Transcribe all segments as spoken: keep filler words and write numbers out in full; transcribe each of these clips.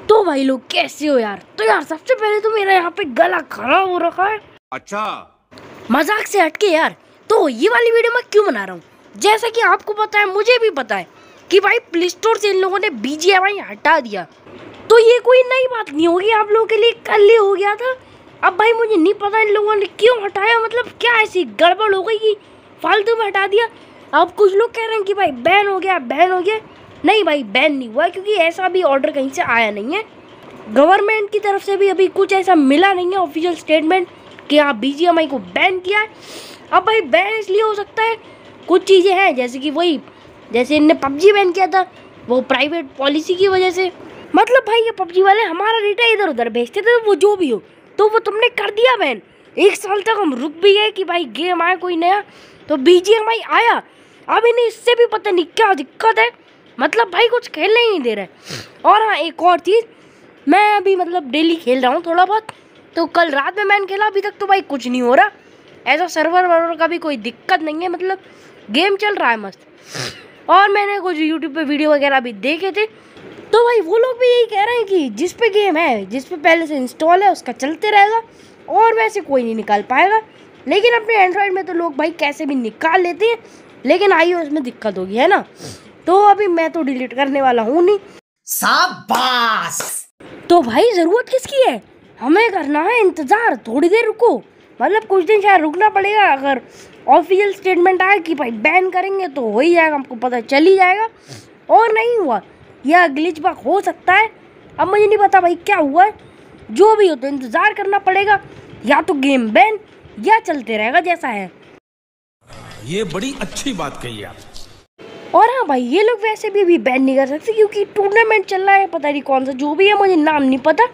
तो भाई लोग कैसे हो यार। तो यार सबसे पहले तो मेरा यहाँ पे गला खराब हो रखा है। अच्छा मजाक से हटके यार, तो ये वाली वीडियो मैं क्यों बना रहा हूँ, जैसा कि आपको पता है मुझे भी पता है कि भाई प्ले स्टोर से इन लोगों ने बी जी एम आई हटा दिया। तो ये कोई नई बात नहीं होगी आप लोगों के लिए, कल ही हो गया था। अब भाई मुझे नहीं पता इन लोगों ने क्यों हटाया, मतलब क्या ऐसी गड़बड़ हो गई कि फालतू में हटा दिया। अब कुछ लोग कह रहे हैं कि भाई बैन हो गया बैन हो गया। नहीं भाई बैन नहीं हुआ, क्योंकि ऐसा भी ऑर्डर कहीं से आया नहीं है। गवर्नमेंट की तरफ से भी अभी कुछ ऐसा मिला नहीं है ऑफिशियल स्टेटमेंट कि आप बी जी एम आई को बैन किया है। अब भाई बैन इसलिए हो सकता है, कुछ चीज़ें हैं जैसे कि वही जैसे इनने पबजी बैन किया था, वो प्राइवेट पॉलिसी की वजह से। मतलब भाई ये पबजी वाले हमारा डेटा इधर उधर भेजते थे, वो जो भी हो, तो वो तुमने कर दिया बैन। एक साल तक हम रुक भी गए कि भाई गेम आए कोई नया, तो बी जी एम आई आया। अब इन्हें इससे भी पता नहीं क्या दिक्कत है, मतलब भाई कुछ खेलने ही नहीं दे रहे। और हाँ एक और चीज़, मैं अभी मतलब डेली खेल रहा हूँ थोड़ा बहुत, तो कल रात में मैंने खेला, अभी तक तो भाई कुछ नहीं हो रहा। ऐसा सर्वर वर्वर का भी कोई दिक्कत नहीं है, मतलब गेम चल रहा है मस्त। और मैंने कुछ यूट्यूब पे वीडियो वगैरह भी देखे थे, तो भाई वो लोग भी यही कह रहे हैं कि जिस पे गेम है, जिस पे पहले से इंस्टॉल है, उसका चलते रहेगा और वैसे कोई नहीं निकाल पाएगा। लेकिन अपने एंड्रॉयड में तो लोग भाई कैसे भी निकाल लेते हैं, लेकिन आईओएस में दिक्कत होगी है ना। तो अभी मैं तो डिलीट करने वाला हूँ नहीं। शाबाश। तो भाई ज़रूरत किसकी है, हमें करना है इंतज़ार, थोड़ी देर रुको, मतलब कुछ दिन शायद रुकना पड़ेगा। अगर ऑफिशियल स्टेटमेंट आए कि भाई बैन करेंगे तो हो ही जाएगा, हमको पता चल ही जाएगा। और नहीं हुआ या ग्लिच बग हो सकता है, अब मुझे नहीं पता भाई क्या हुआ है। जो भी हो तो इंतज़ार करना पड़ेगा, या तो गेम बैन या चलते रहेगा जैसा है। ये बड़ी अच्छी बात कही आप। और हाँ भाई ये लोग वैसे भी अभी बैन नहीं कर सकते, क्योंकि टूर्नामेंट चल रहा है, पता नहीं कौन सा, जो भी है मुझे नाम नहीं पता,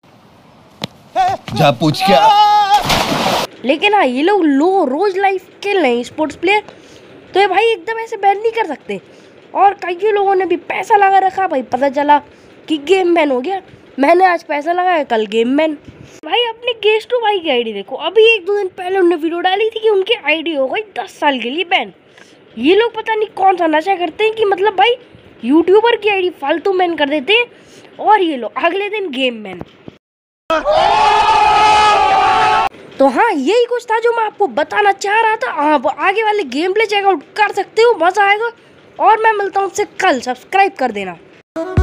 जा पूछ क्या। लेकिन हाँ ये लोग लो रोज लाइव खेल रहे हैं स्पोर्ट्स प्लेयर, तो ये भाई एकदम ऐसे बैन नहीं कर सकते। और कई लोगों ने भी पैसा लगा रखा, भाई पता चला कि गेम बैन हो गया, मैंने आज पैसा लगाया कल गेम बैन। भाई अपने गेस्टो भाई की आईडी देखो, अभी एक दो दिन पहले उन्होंने वीडियो डाली थी कि उनकी आईडी हो गई दस साल के लिए बैन। ये लोग पता नहीं कौन सा नशा करते हैं कि मतलब भाई यूट्यूबर की आईडी फालतू बैन कर देते हैं, और ये लोग अगले दिन गेम बैन। तो हाँ यही कुछ था जो मैं आपको बताना चाह रहा था। आप आगे वाले गेम प्ले चेकआउट कर सकते हो, मजा आएगा। और मैं मिलता हूँ उससे कल, सब्सक्राइब कर देना।